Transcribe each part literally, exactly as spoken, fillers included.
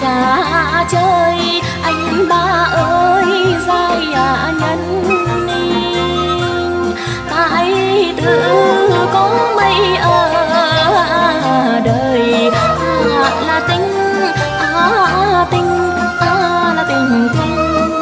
cha chơi anh ba ơi dài à nhân tại tự có mây ở đời à, là tình à, tình à, là tình tình.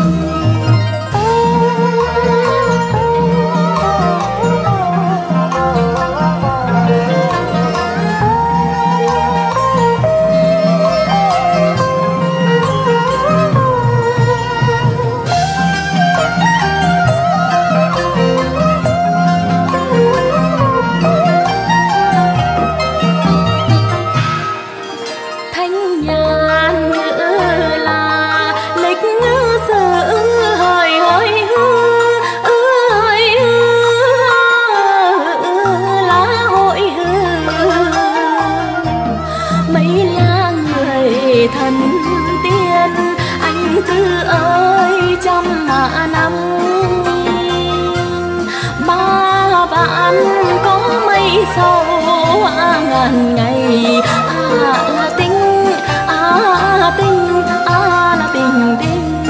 Sau ngàn ngày à, là tình à, tình à, là tình tình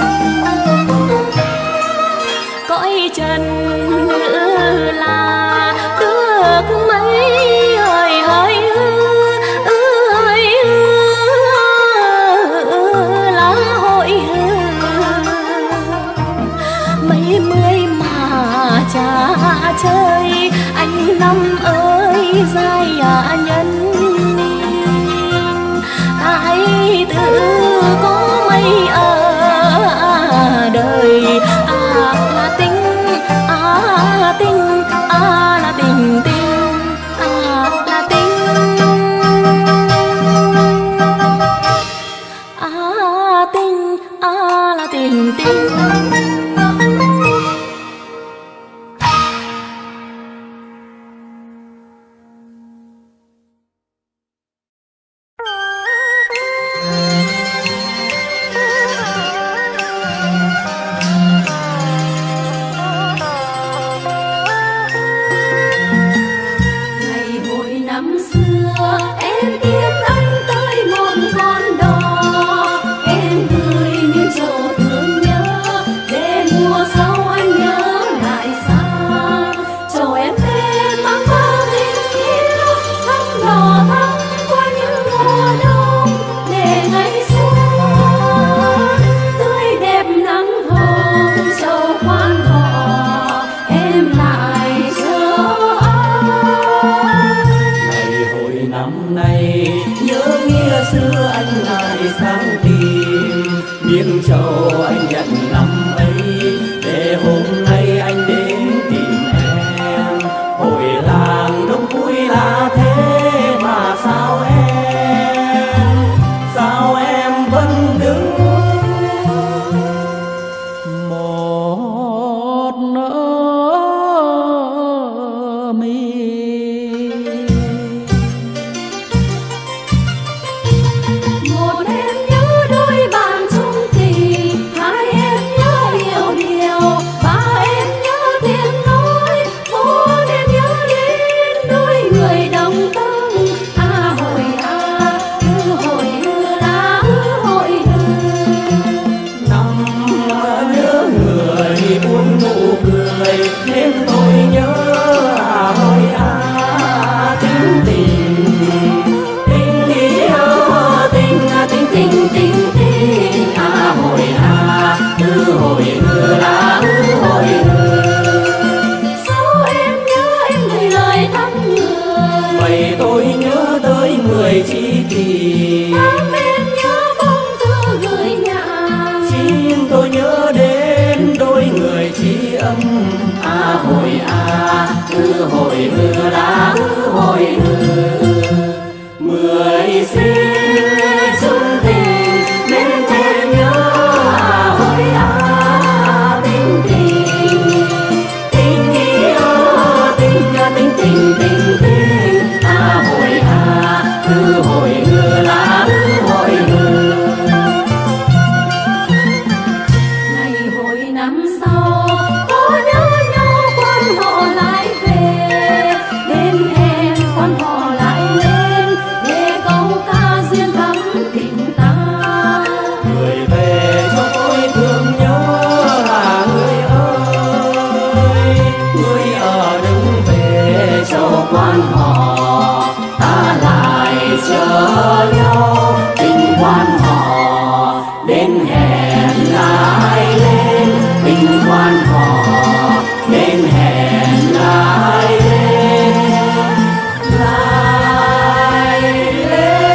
cõi trần ngữ là được mấy hơi hơi hơi lá hội mấy mươi mà cha chơi anh năm ơi dài à nhân ai tự có mây ở đời à, là tình à, tình à, là tình tình à, là tình à, tình à, là tình tình. Hẹn quan họ lại chờ nhau tình quan họ đến hẹn lại lên, tình quan họ đến hẹn lại lên, lại lên.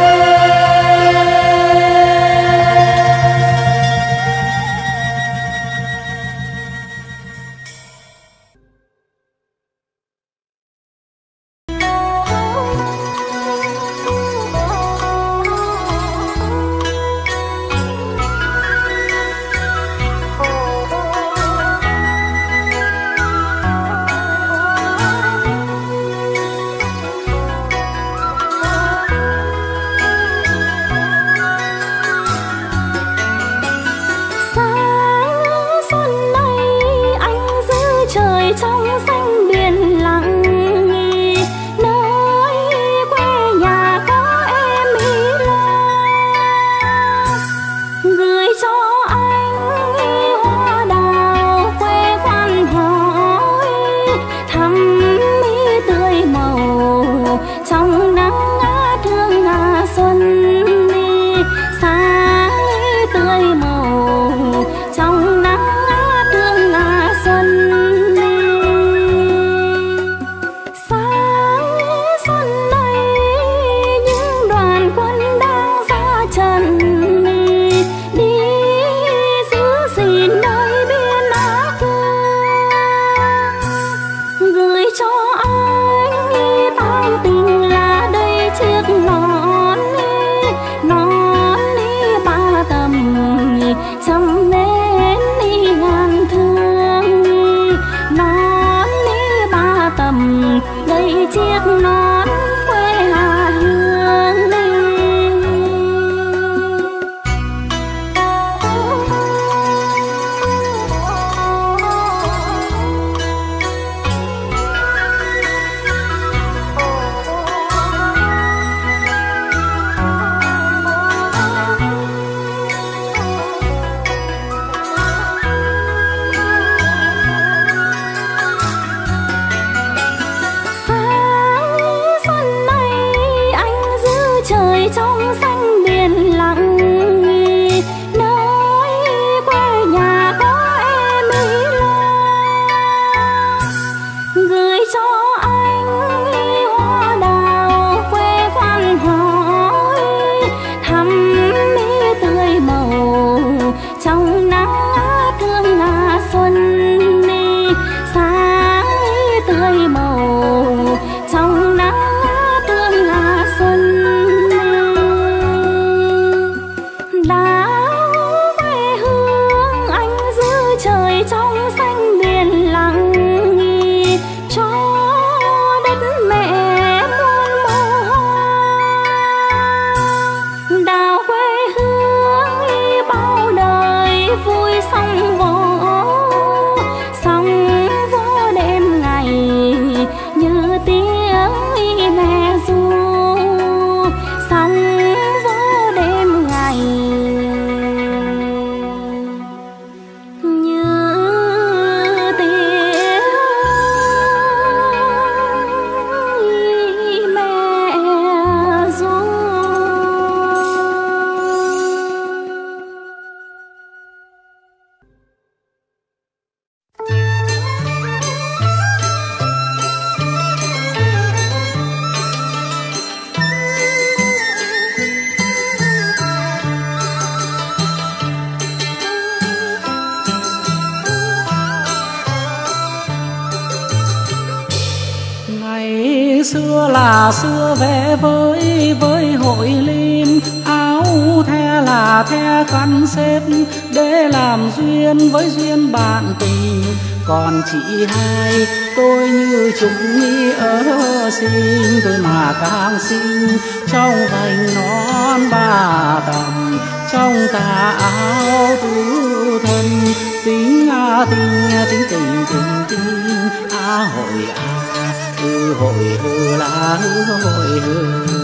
Xưa là xưa vẽ với với hội lim, áo the là the khăn xếp để làm duyên với duyên bạn tình. Còn chị hai tôi như chúng mi ở xinh, tôi mà càng xinh trong vành nón ba tầm, trong tà áo tứ thân. Tính a tình tính tình tình tình a hội a hư hội hư là hư hội hư.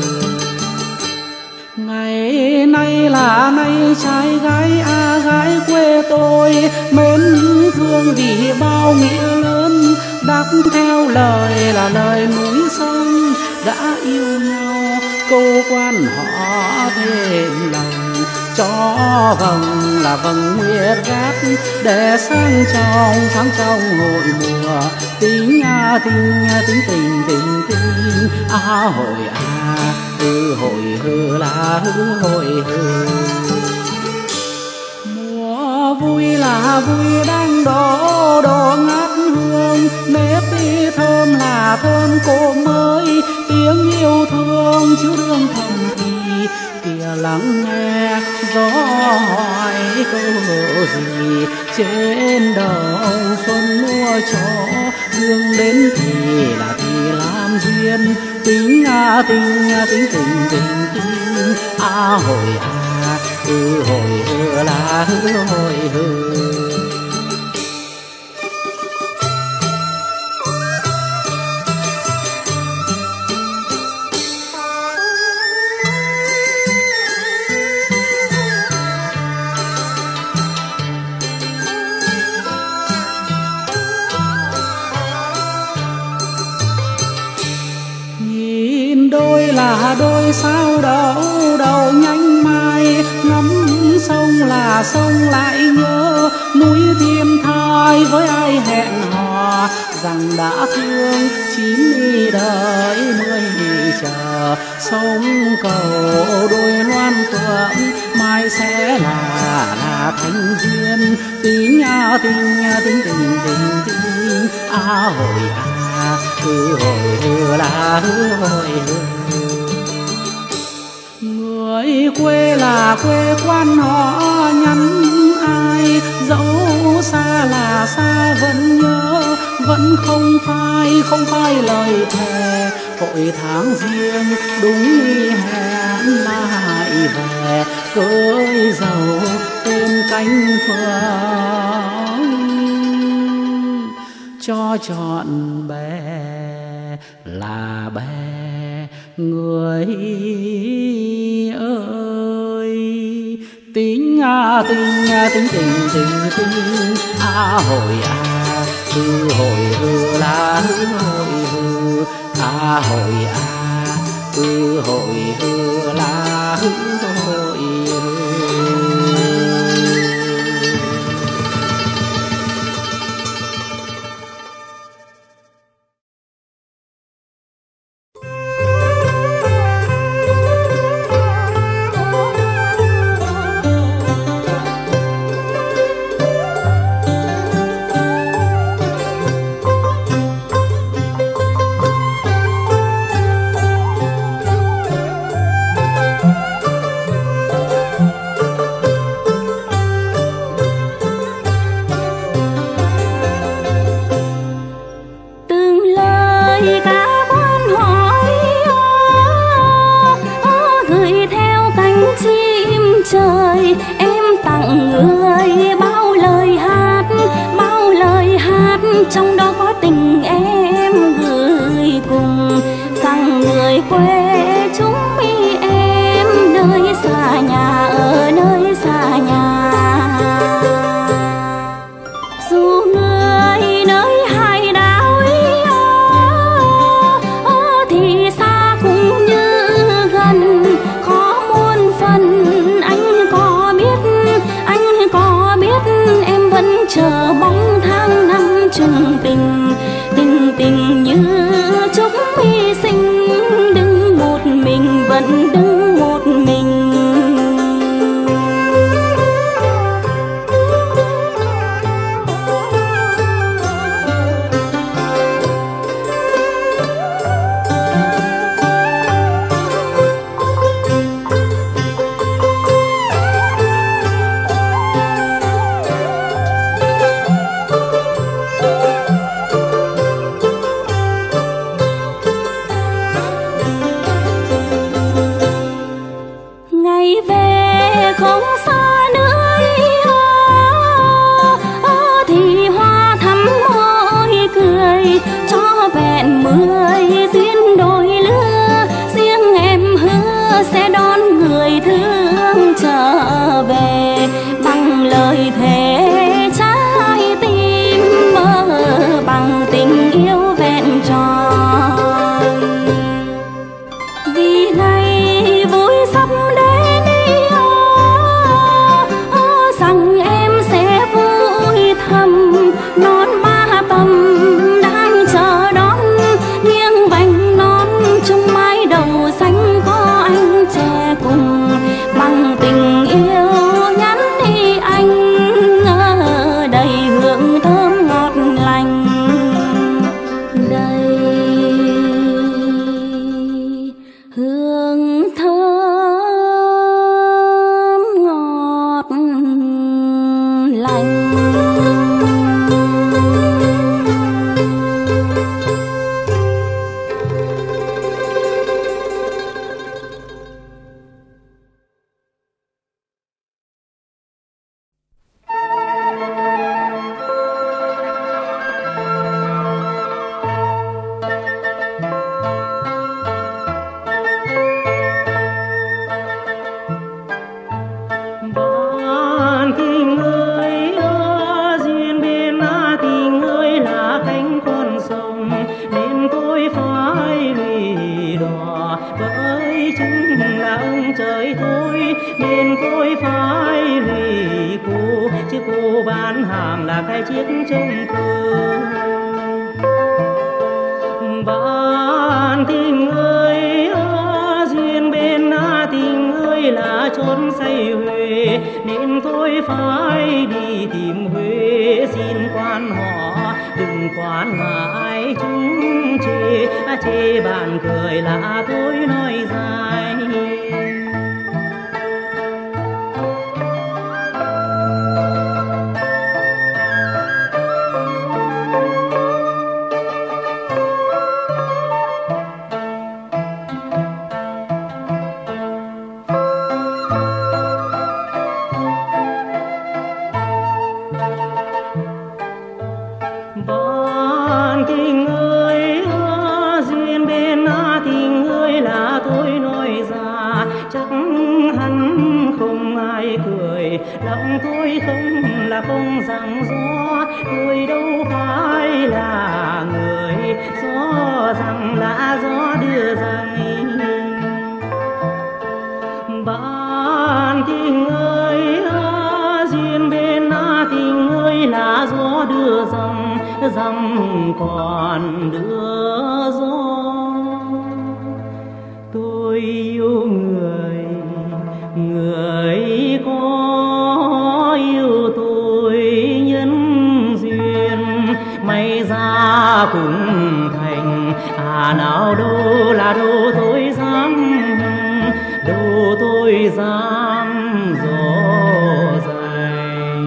Ngày nay là nay trai gái a gái quê tôi mến thương vì bao nghĩa lớn, đắp theo lời là lời núi sông đã yêu nhau câu quan họ thêm lòng, cho vầng là vầng nguyệt gác để sáng trong sáng trong hội mùa. Tính à tính à tính tình tình tình à hội à hư hội hư là hư hội hư. Mùa vui là vui đang đổ đổ ngát hương, nếp đi thơm là thơm cô mới, tiếng yêu thương chứ đương thầm thì kìa lắng nghe gió hỏi câu gì trên đầu xuân mùa cho đương đến thì là thì làm duyên. Tính à tính à tính tình tình tình à hồi à hư hồi hư là hư hồi hư. Là đôi sao đầu đầu nhanh mai, ngắm sông là sông lại nhớ núi thiên thai với ai hẹn hò rằng đã thương chín đi đợi mười đi chờ. Sông cầu đôi loan phượng mai sẽ là là thành duyên. Tính à tính à tính tình tình tình à hồi à hư hồi hư là hư hồi hư. Người quê là quê quan họ nhắn ai, dẫu xa là xa vẫn nhớ, vẫn không phai không phai lời thề. Hội tháng riêng đúng như hẹn lại về, cưới dầu tên cánh phượng cho trọn bè là bè người ơi. Tính à tính à tính tình tình tình à hồi à hư hồi hư là hư hồi hư à hồi à hư hồi hư là hư hồi hư. Trong đó có tình em gửi cùng rằng người quê chúng mi em nơi xa nhà ở nơi xa nhà. Dù người nơi hai đảo thì xa cũng như gần, khó muôn phần anh có biết anh có biết em vẫn chờ bóng tháng năm chung tình tình tình như chúc hy sinh. Đứng một mình vẫn đứng một mình. Mười duyên đôi lứa riêng em hứa sẽ đón người thương trở về bằng lời thề trái tim mơ bằng tình yêu vẹn tròn. Vì ngày tay chung là ông trời thôi, nên tôi phải lì cô, chứ cô bán hàng là cái chiếc trông cơ. Bạn tình ơi, duyên bên tình ơi là chốn say Huế, nên tôi phải đi tìm Huế. Xin quan họ đừng quan ngại chúng chê, chê bạn cười là tôi nói dài. Bạn tình ơi, duyên bên tình ơi là tôi nói ra, chắc hẳn không ai cười, lòng tôi không là không rằng gió, tôi đâu phải là người gió rằng là gió đưa rằng. Bạn tình ơi, duyên bên tình ơi là gió đưa rằng, rằng còn đưa gió. Tôi yêu người, người có yêu tôi nhân duyên, may ra cũng thành. À nào đâu là đâu tôi dám, đâu tôi dám dỗ dành.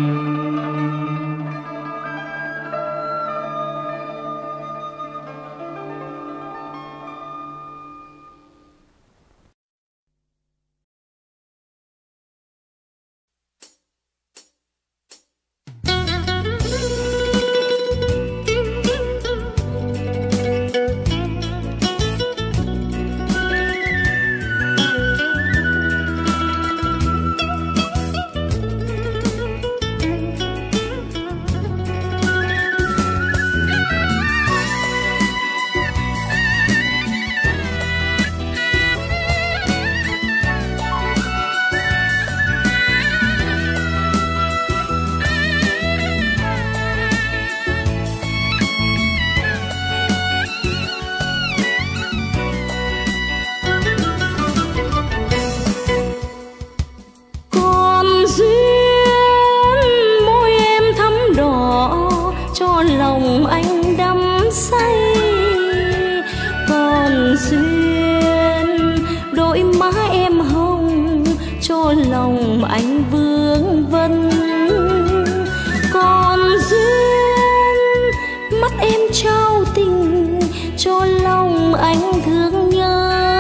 Lòng anh vương vấn, còn duyên mắt em trao tình cho lòng anh thương nhớ.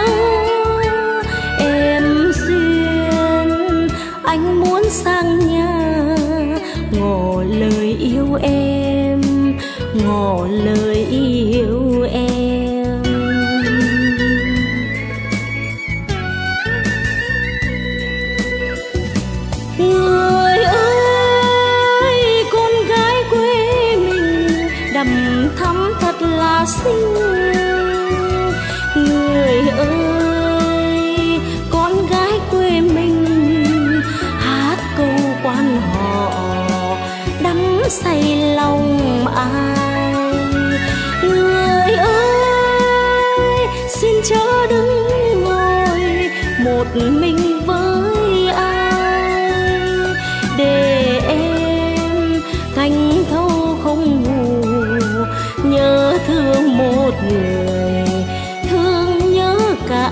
Em duyên anh muốn sang nhà, ngỏ lời yêu em, ngỏ lời yêu em. Người ơi, con gái quê mình đầm thắm thật là xinh. Người ơi, con gái quê mình hát câu quan họ đắm say lòng ai. Người ơi, xin chớ đứng ngồi một mình với ai, để em canh thâu không ngủ, nhớ thương một người, thương nhớ cả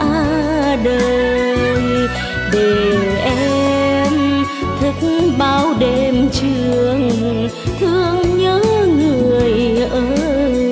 đời. Để em thức bao đêm trường, thương nhớ người ơi.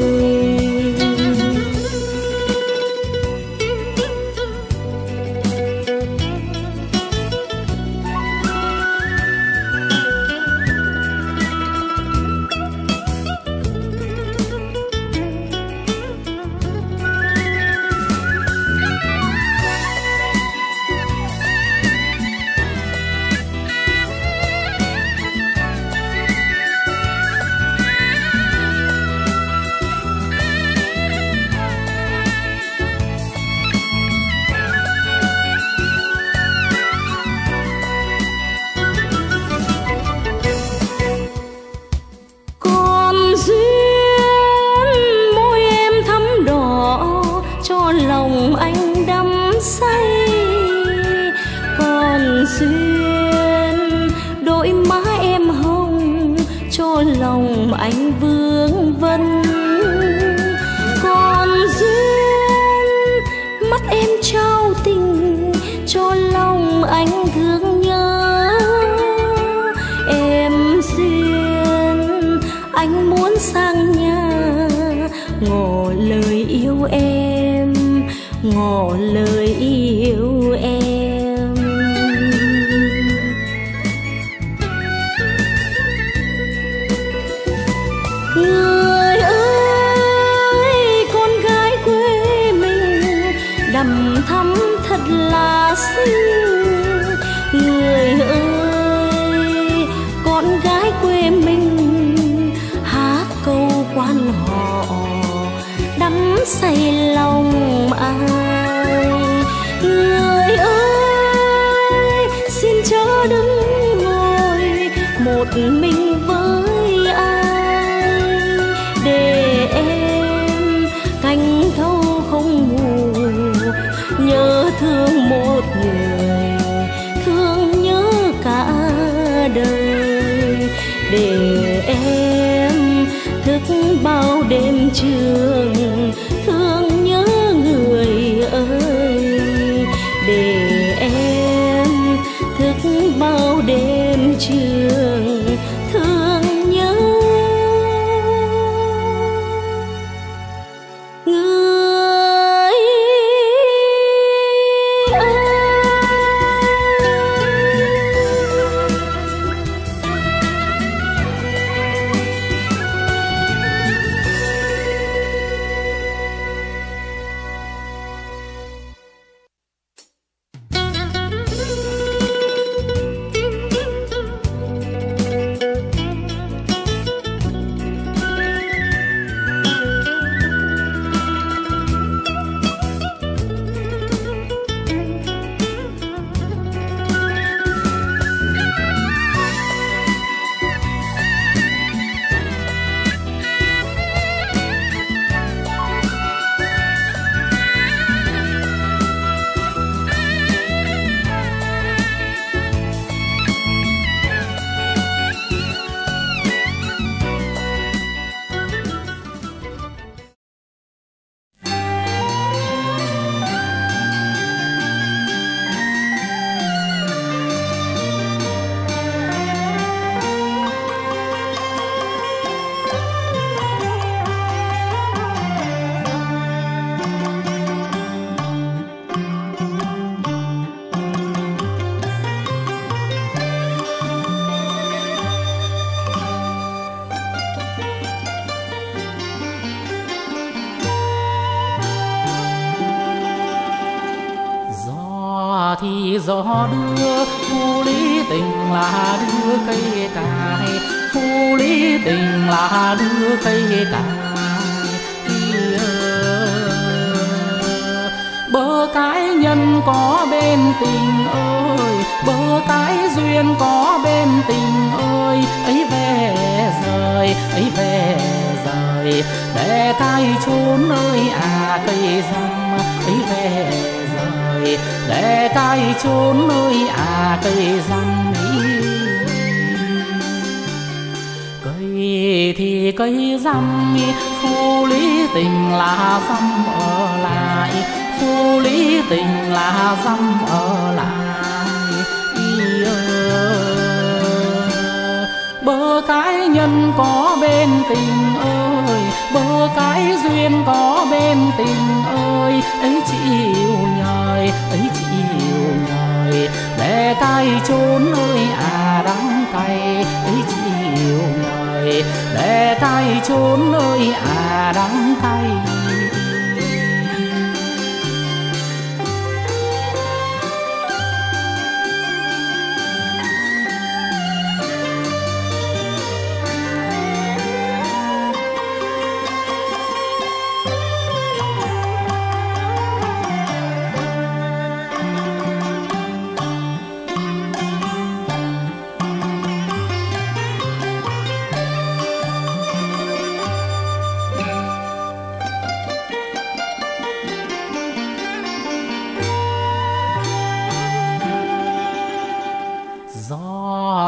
duyên đôi má em hồng cho lòng anh vương vấn. Còn duyên mắt em trao tình cho lòng anh thương nhớ. Em duyên anh muốn sang nhà ngỏ lời yêu em, ngỏ lời yêu em. Người ơi con gái quê mình đầm thắm thật là xinh. Người ơi con gái quê mình hát câu quan họ đắm say lòng ai. Người ơi xin chớ đứng ngồi một mình với ai, để em canh thâu không ngủ nhớ thương một người, thương nhớ cả đời. Để em thức bao đêm trường thương nhớ người ơi. Để em thức bao đêm trường thương nhớ người ơi. Thì gió đưa phu lý tình là đưa cây cài, phu lý tình là đưa cây cài. Bờ cái nhân có bên tình ơi, bờ cái duyên có bên tình ơi. Ấy về rời, ấy về rời, để cái chốn nơi à cây răm. Ấy về rời, để cái chốn nơi à cây răm. Cây thì cây răm, phu lý tình là răm ở lại, phu lý tình là răm ở lại. Bờ cái nhân có bên tình ơi, bờ cái duyên có bên tình ơi. Ấy chịu nhời, ấy chịu nhời, để cái chốn nơi à đắng cay. Ấy chịu nhời, để cái chốn nơi à đắng cay.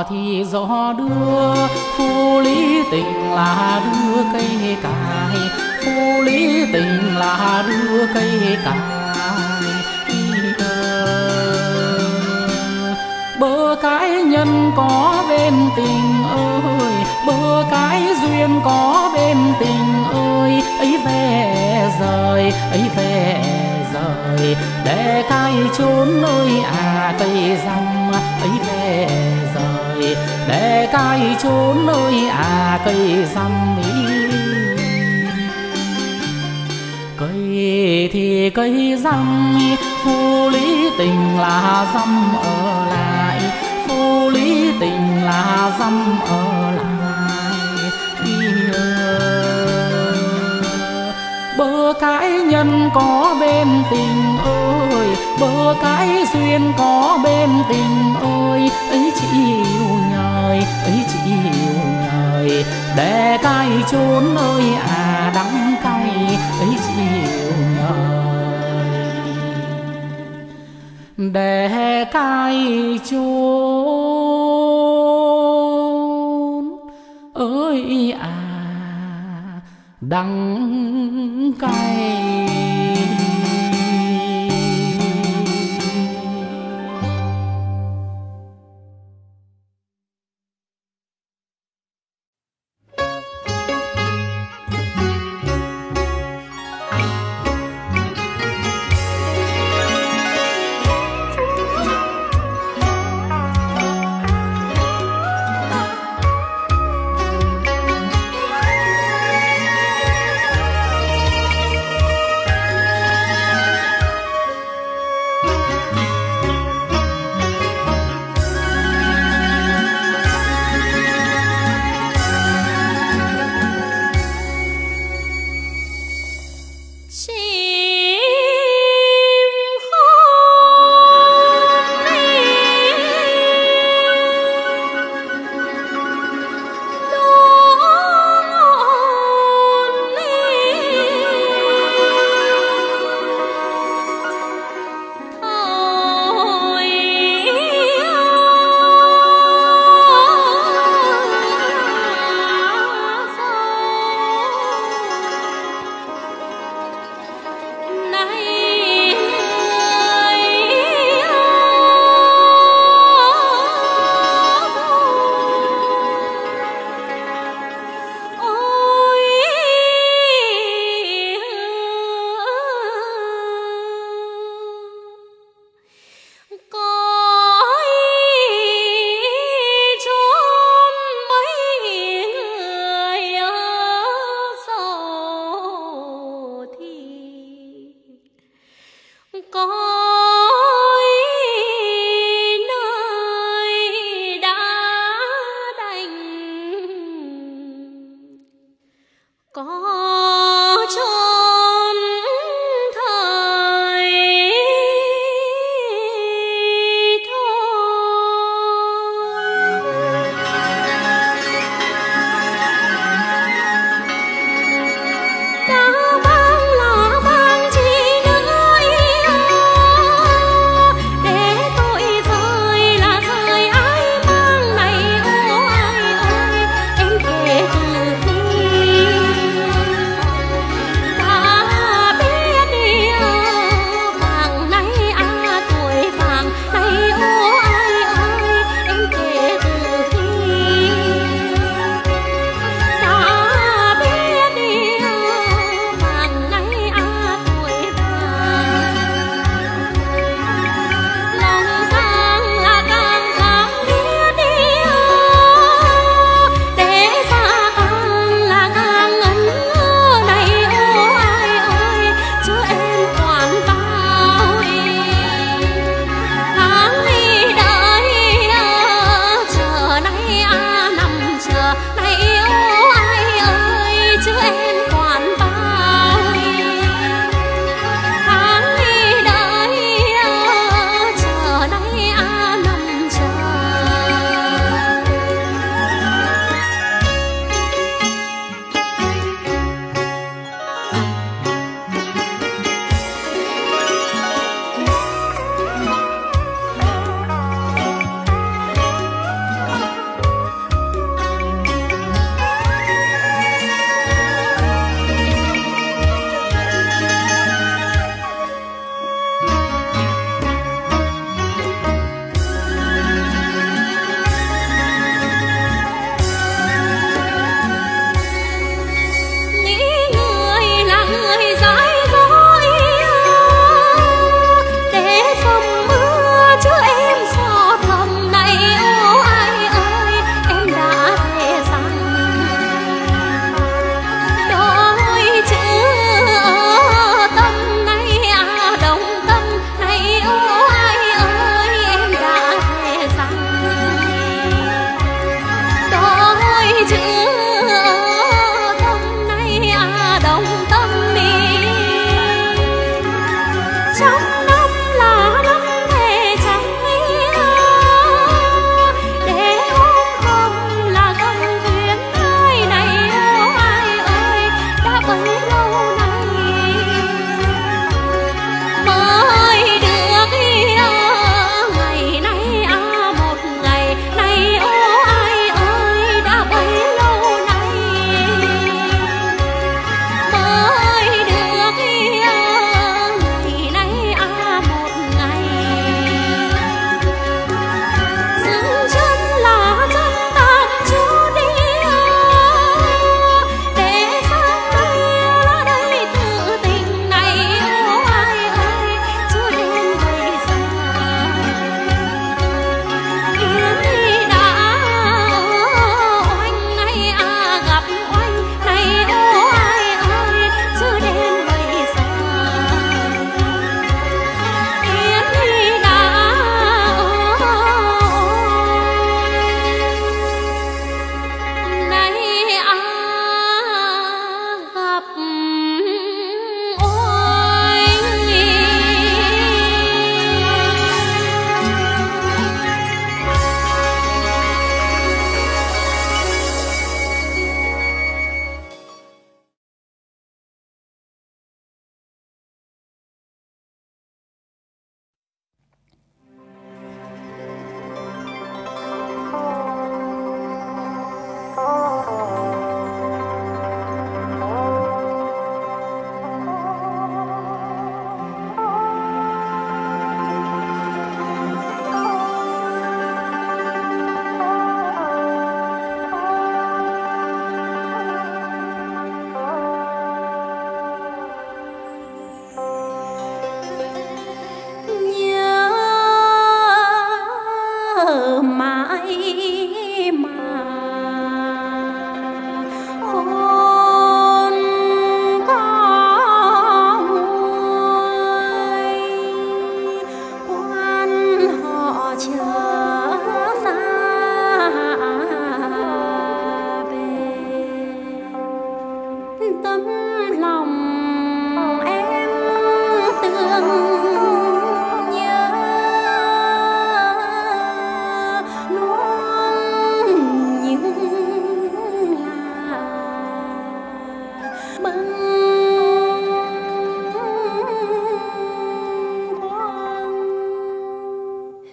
thì gió đưa, phu lý tình là đưa cây cài, phu lý tình là đưa cây cài. Bơ cái nhân có bên tình ơi, bơ cái duyên có bên tình ơi, ấy về rời, ấy về rời, để cái chốn nơi à cây răm, ấy về rời, để cái chốn nơi à cây răm ý. Cây thì cây răm, phu lý tình là răm ở lại, phu lý tình là răm ở lại. Bơ cái nhân có bên tình ơi, bơ cái duyên có bên tình ơi, ấy chịu nhời, ấy chịu nhời, để cái chốn nơi à đắng cay, ấy chịu nhời, để cái chốn ơi à đắng cay.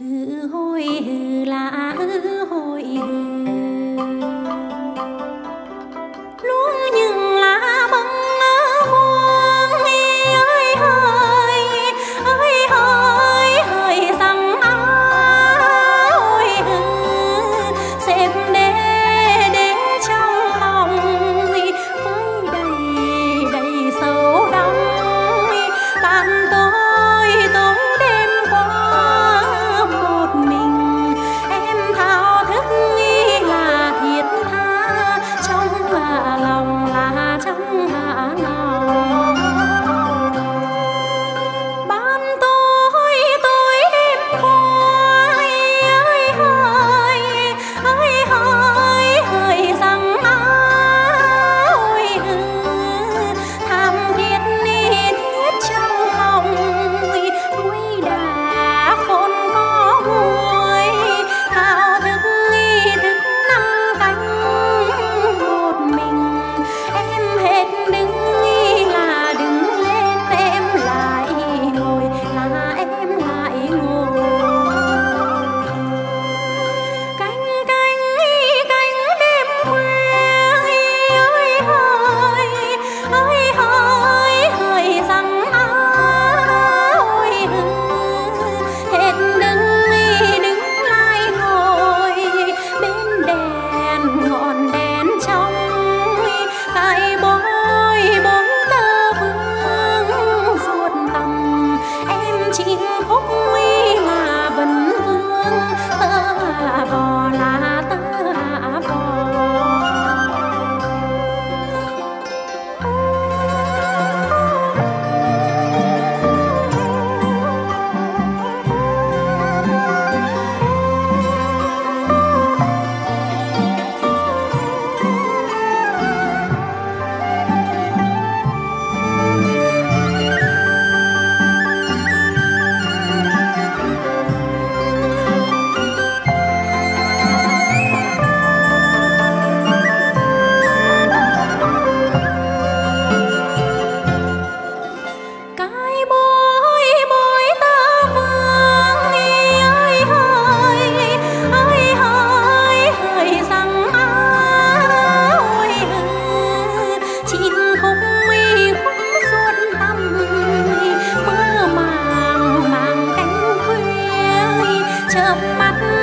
hư hôi hư là hư hôi hư luôn những lá băng hoang ơi hơi ơi hơi hơi rằng ôi hư xếp đê đê trong lòng với đầy đầy sâu đắng bạn tôi tối đêm qua một mình em thao thức nghĩ là thiệt tha trong hạ lòng là trong hạ lòng ban tôi tối đêm qua ơi hơi ơi hơi hơi rằng ôi hư tham thiết ni thiết trong lòng núi đá khôn có muối thao thức nghi thức năm cánh một mình em hết đứng nghi là đứng lên em lại ngồi là em lại ngồi cánh cánh cánh đêm khuya ơi hơi ơi hơi hơi rằng ôi hư hết đứng đi đứng lại ngồi bên đèn ngọn đèn trong cái bối bối tơ vương ruột tầm em chinh khúc nguy mà vẫn vương tơ hạ bò là tơ hạ bò cái bối bối tơ vương ơi hơi ơi hơi hơi rằng ôi hư chín khúc mi khúc suốt tầm mơ màng màng cánh khuya chớp mắt